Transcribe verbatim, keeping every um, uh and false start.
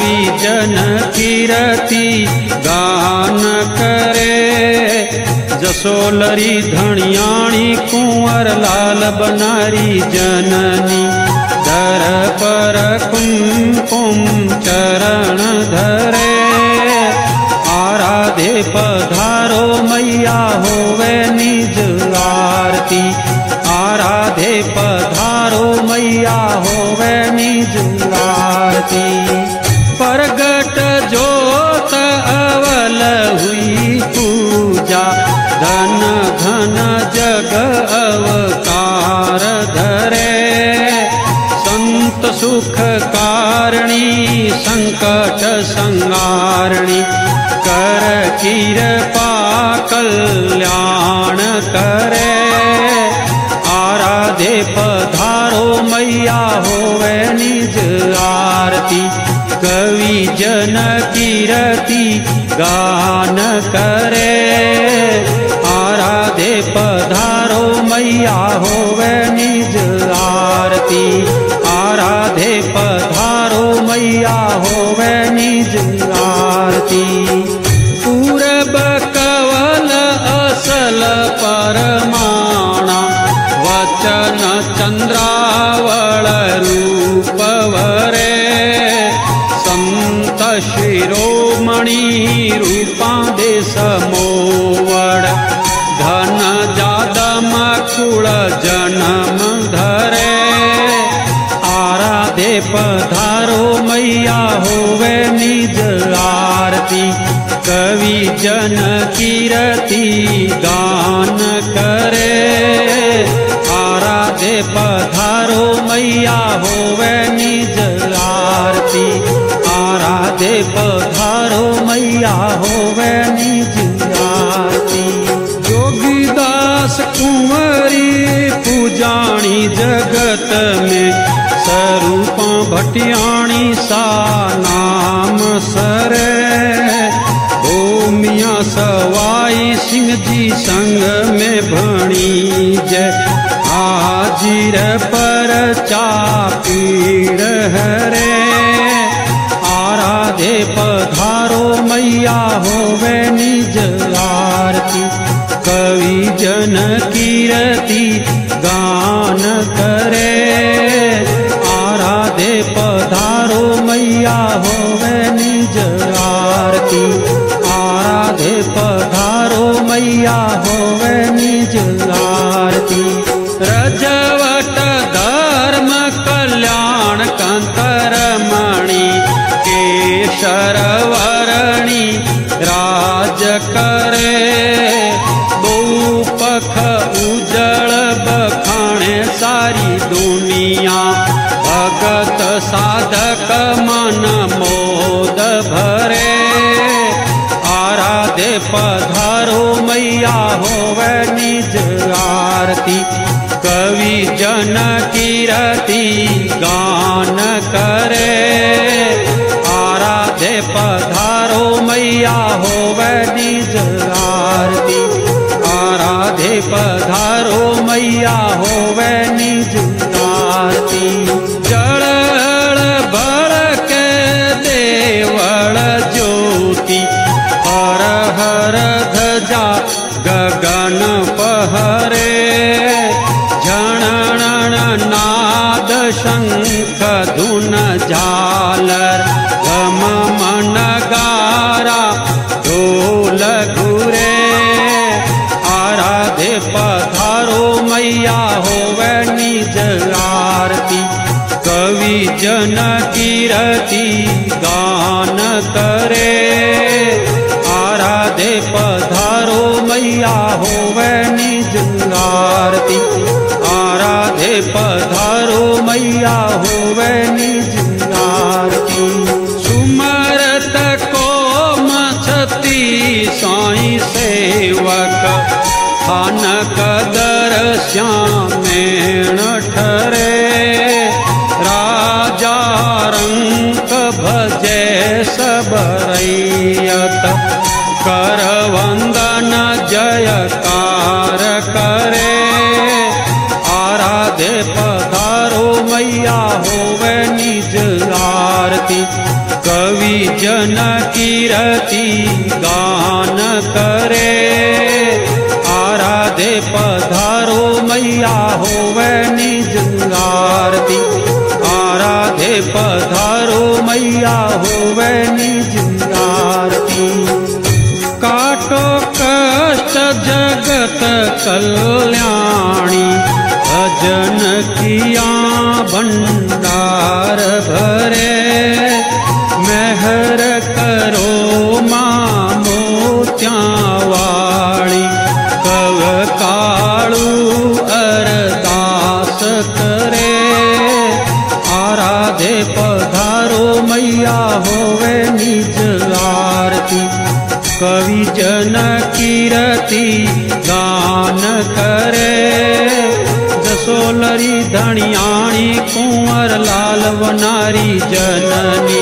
कवि जन कीरति गान करे। जसोलरी धनियाणी कुंवर लाल बनारी जननी दर पर कुमकुम चरण धरे। आराधे पधारो मैया होवे निज आरती। आराधे पधारो मैया होवे निज आरती। परगट जोत अवल हुई पूजा धन धन जग अवकार धरे। संत सुख कारणी संकट संगारणी कर कृपा कल्याण करे। आराधे पधारो मैया होवे निज आरती। कवि जन कीरति गान करे। आराधे पधारो मैया होवे निज आरती। आराधे पधारो मैया होवे निज आरती। पूरब कवल असल परमाणा वचन चंद्रावल रूप वरे। संत शिरोमणि रूपा दे समोवड़ धन जादम कुल जन्म धरे। आराधे पधारो मैया होवे निज आरती। कवि जन कीरति गान करे। आराधे पधारो मैया होवे निज आरती। आराधे पधारो मैया होवे निज आरती। जोगीदास कुंवरी पूजाणी जगत में स्वरूपा भटियाणी सा नाम सरे। भूमिया सवाई सिंह जी संग में भणी जय। हाजिर पर चापीड़ हरे। आराधे पधारो मैया होवे निज आरती। कवि जन कीरति गान करे। आराधे पधारो मैया होवे निज आरती। आराधे पधारो मैया होवे निज आरती। रजवट धर्म कल्याण कंतरमणि केशरवरणी राज करे। बहुपख उजळ बखाणे सारी दुनिया। भगत साधक मन मोद भरे। आराधे पधारो मैया होवे निज आरती। कवि जन कीरति गान करे। आराधे पधारो मैया होवे निज आरती। आराधे पधारो मैया होवे निज आरती। जड़ बड़ के देवल ज्योति हर हर ध्वजा गगन पहरे। झणण नाद शंख धुन झालर गम नगारा ढोल घुरे। आराधे पधारो मैया होवे निज आरती। कवि जन कीरति गान करे। आराधे पधारो मैया होवे निज आरती। आराधे पधारो मैया होवे निज आरती। सुमरत को मछती साई सेवक थानक दर श्यामेण ठरे। राजा रंक भजे सबरैयत कर वंदन जयकार करे। आराधे पधारो मैया होवे निज आरती। कवि जन कीरति गान करे, आराधे पधारो मैया होवे निज आरती, आराधे पधारो मैया होवे निज आरती। काटो कष्ट जगत कल्याणी, भजन किया भंडार भरे, मेहर करो मां मोत्यावाणी, कव काळू अरदास करे, आराधे पधारो मैया होवे निज आरती। कवि जन कीरति गान करे, जसोलरी धनियाणी कुंवर लाल वनारी जननी,